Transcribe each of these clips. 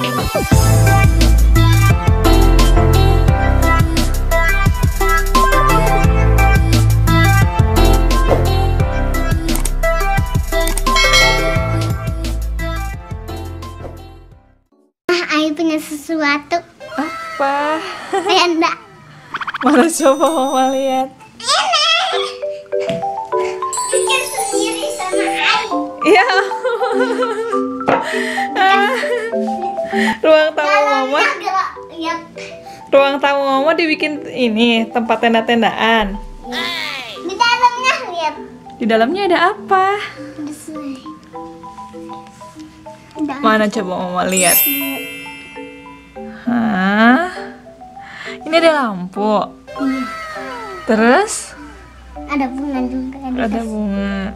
Ayo punya sesuatu. Apa? Tenda. Mana coba mama lihat? Ini. Bikin sendiri sama Ayu. Iya. Ruang tamu mama. Lihat. Ruang tamu mama dibikin ini tempat tenda-tendaan. Di dalamnya lihat. Di dalamnya ada apa? Mana coba mama lihat? Hah? Ini ada lampu. Terus? Ada bunga juga. Ada bunga.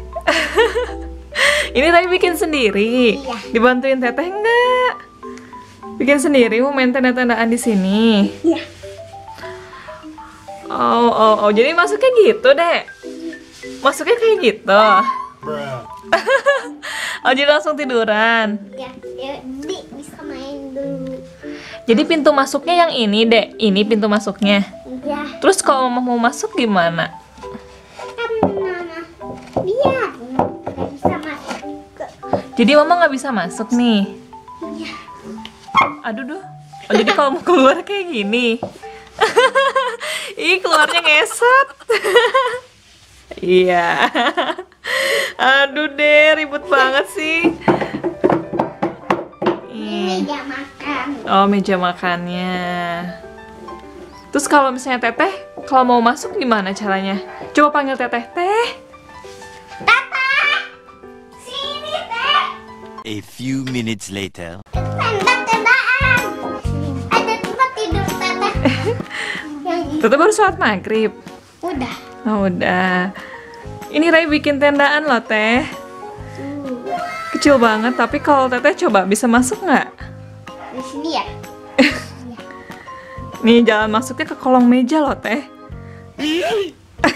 Ini Rai bikin sendiri. Iya. Dibantuin teteh enggak? Bikin sendiri mau main tenda-tendaan di sini. Iya. Oh, jadi masuknya gitu, Dek. Masuknya kayak gitu. Oh, jadi langsung tiduran. Ya, jadi bisa main dulu. Jadi pintu masuknya yang ini, Dek. Ini pintu masuknya. Ya, Terus kalau mama mau masuk gimana? kan mama biar nggak bisa masuk. Jadi mama nggak bisa masuk nih. Iya. Aduh, duh. Oh, jadi kalau mau keluar kayak gini. Ih, keluarnya ngesot. Iya. Aduh deh, ribut banget sih. Ini meja makan. Oh, meja makannya. Terus kalau misalnya teteh, kalau mau masuk gimana caranya? Coba panggil teteh. Teh. Tata, sini teh. A few minutes later. Tenda-tendaan. Ada tempat tidur tata. Yang ini. Teteh baru sholat maghrib. Udah. Oh, udah. Ini Rai bikin tendaan loh, Teh. Kecil banget, tapi kalau teteh coba bisa masuk nggak? Di sini ya. Nih, jalan masuknya ke kolong meja loh, Teh. Iya.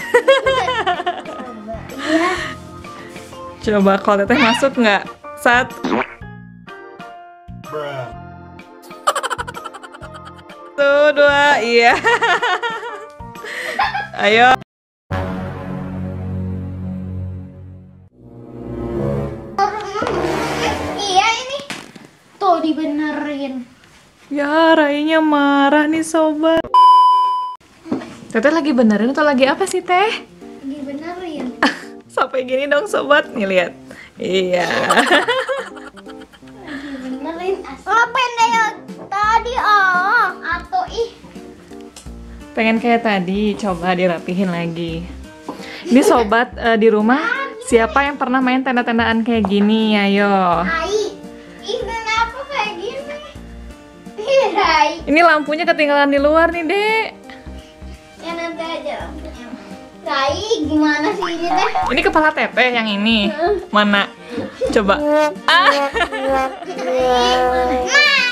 Coba kalau teteh masuk nggak? 1, 2, iya. Ayo. Iya ini. Tuh dibenerin. Ya, Rainya marah nih, sobat. Teteh lagi benerin atau lagi apa sih, Teh? Dibenerin. Sampai gini dong, sobat. Nih, lihat. Iya. Dibenerin. Ngapain deh tadi atau ih. Pengen kayak tadi, coba dirapihin lagi. Ini sobat di rumah, siapa yang pernah main tenda-tendaan kayak gini? Ayo. Rai. Ih, kenapa kayak gini? Ih, Rai. Ini lampunya ketinggalan di luar nih, Dek. Ya nanti aja lampunya. Rai, gimana sih ini teh? Ini kepala teteh yang ini. Mana? Coba. Ah. Mama.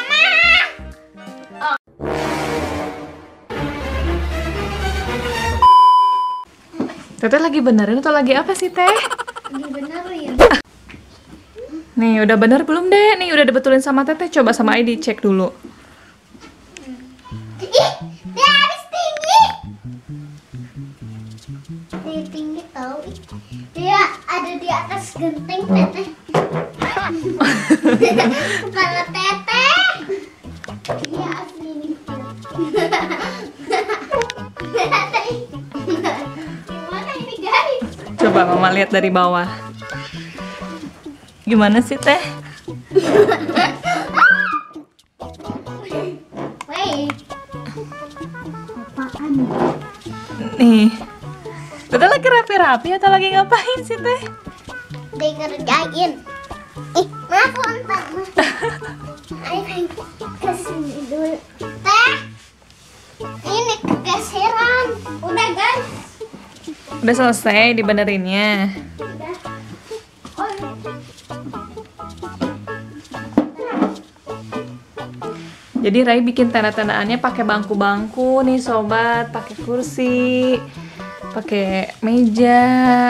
Teteh lagi benerin atau lagi apa sih, Teh? Dibenerin. Nih, udah bener belum, Dek? Nih, udah dibetulin sama teteh. Coba sama Aidi cek dulu. Ih, dia habis tinggi. Dia tinggi tau. Dia ada di atas genteng teteh. Kepala teteh. Dia asli ini. Gimana ini guys? Coba Mama lihat dari bawah. Gimana sih, Teh? Wait. Apaan? Nih. Teteh lagi rapi-rapi atau lagi ngapain sih, Teh? Dia ngerjain. Ih, maaf lontar. Ayo kesini dulu. Teh, ini kegeseran. Udah guys. Udah selesai dibenerinnya. Udah. Oh. Jadi Rai bikin tenda-tendaannya pakai bangku-bangku nih, sobat, pakai kursi, pakai meja.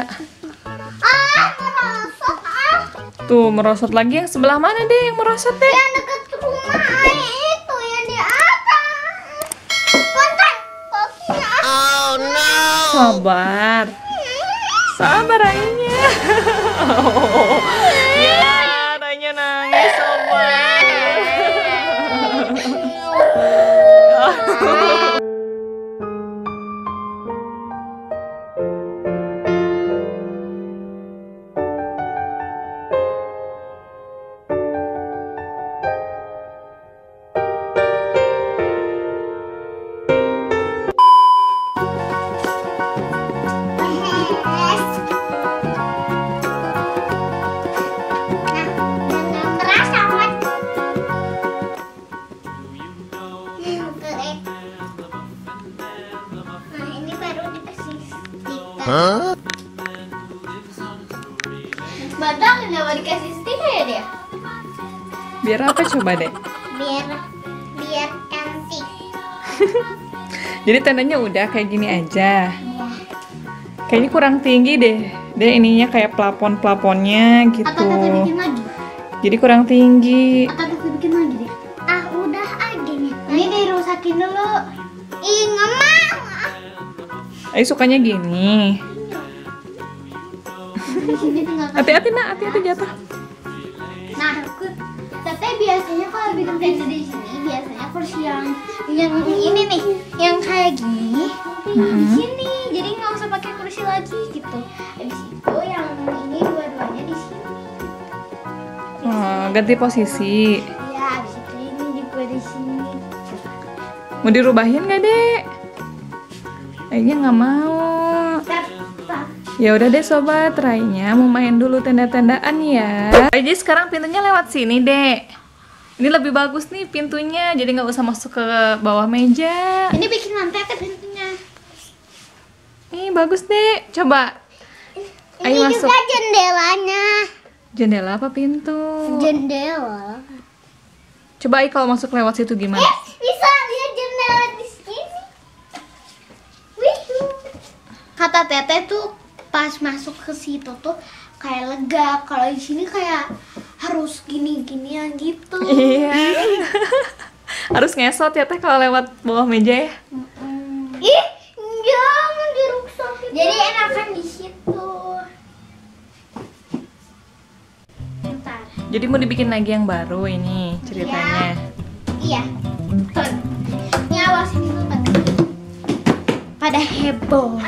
Merosot Tuh merosot lagi, yang sebelah mana deh yang merosot deh? Yang dekat rumah. Sabar. Sabar Rainya. Oh, ya, Rainya nangis sobat. Badang kenapa dikasih stiker ya dia? Biar apa coba deh? Biar cantik. Jadi tandanya udah kayak gini aja. Kayaknya kurang tinggi deh. Deh ininya kayak plafon-plafonnya gitu. Atau bikin lagi? Jadi kurang tinggi. Atau bikin lagi deh? Ah udah aja nih. Ini dirusakin dulu. Ih nggak mau. Ayo sukanya gini. Di sini tinggal Hati-hati nak, hati-hati jatuh. Nah, tapi biasanya kalau bikin tenda di sini biasanya kursi yang ini nih, yang kayak gini di sini. Jadi nggak usah pakai kursi lagi gitu. Habis itu yang ini dua-duanya di sini. Oh, ganti posisi. Ya, habis itu ini juga di sini. Mau dirubahin nggak dek? Kayaknya nggak mau. Ya udah deh sobat, Rainya mau main dulu tenda-tendaan ya. Jadi sekarang pintunya lewat sini dek. Ini lebih bagus nih pintunya, jadi nggak usah masuk ke bawah meja. Ini bikin lantai ke pintunya. Nih bagus dek, coba. Ayo Ini masuk. juga jendelanya. Jendela apa pintu? Jendela. Coba Ai kalau masuk lewat situ gimana? Bisa lihat jendela di sini. Wih. Kata Teteh tuh pas masuk ke situ tuh kayak lega. Kalau di sini kayak harus gini-ginian gitu. Iya. Harus ngesot ya teh kalau lewat bawah meja ya. Ih, jangan dirusak. Jadi enakan di situ. Bentar. Jadi mau dibikin lagi yang baru ini ceritanya. Iya. Tuh. Ini awasin dulu pada heboh.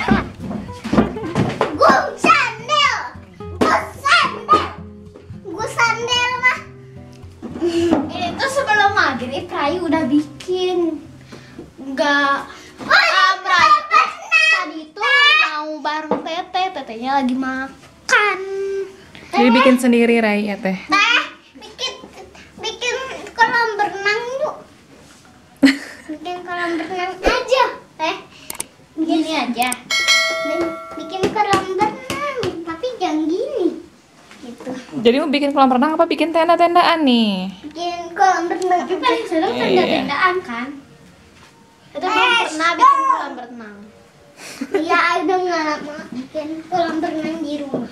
Gue sandel mah. Ini tuh sebelum maghrib Rai udah bikin. Enggak. Rai tadi tuh mau bareng Tetehnya lagi makan. Jadi bikin sendiri Rai ya teh. Bikin kolam berenang yuk. Bikin kolam berenang aja, Gini aja. Bikin kolam berenang, tapi jangan gini. Gitu. Jadi mau bikin kolam renang apa bikin tenda-tendaan nih? Bikin kolam berenang. Tapi paling seru tenda-tendaan kan? Itu belum pernah bikin kolam berenang. Iya, ada nggak bikin kolam berenang di rumah.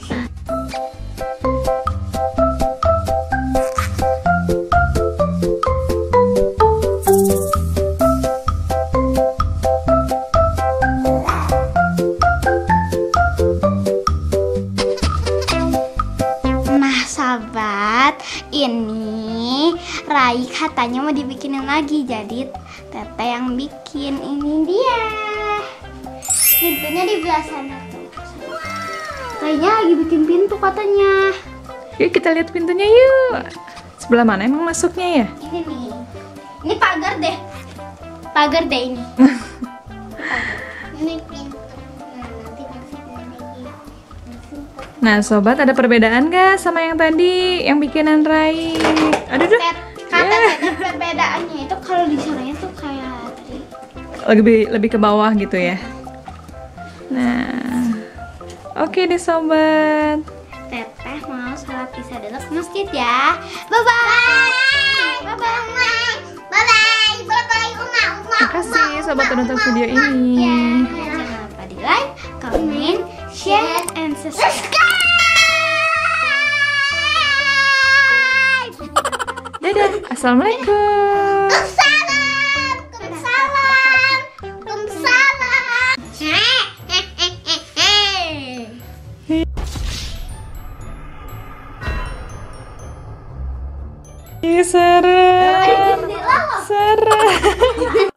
Ini Rai katanya mau dibikinin lagi, jadi Teteh yang bikin. Ini dia pintunya di belah sana tuh. Rainya lagi bikin pintu katanya. Yuk kita lihat pintunya yuk. Sebelah mana emang masuknya ya? Ini nih, ini pagar deh ini. Ini pintu. Nah, nanti masukin lagi. Nah sobat, ada perbedaan gak sama yang tadi yang bikinan Rai? Aduh duh. Kata perbedaannya itu kalau di sananya tuh kayak tadi. Lebih ke bawah gitu ya. Nah, oke deh sobat. Teteh mau sholat isya dulu ke masjid ya. Bye bye. Bye bye. Bye bye. Bye bye Uma. Makasih sobat penonton video ini. Jangan lupa di like, comment, share, and subscribe. Dadah, assalamualaikum. Waalaikumsalam. Waalaikumsalam. Ih, serem. Jendela loh. Serem.